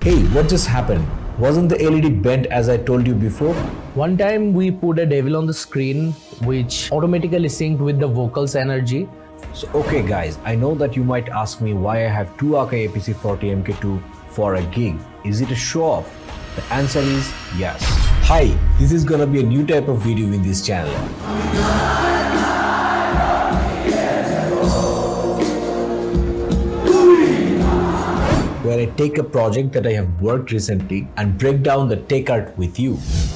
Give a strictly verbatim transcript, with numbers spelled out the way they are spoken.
Hey, what just happened? Wasn't the L E D bent as I told you before? One time we put a devil on the screen which automatically synced with the vocals energy. So okay guys, I know that you might ask me why I have two Akai A P C forty M K two for a gig. Is it a show off? The answer is yes. Hi, this is gonna be a new type of video in this channel. Where I take a project that I have worked recently and break down the take art with you.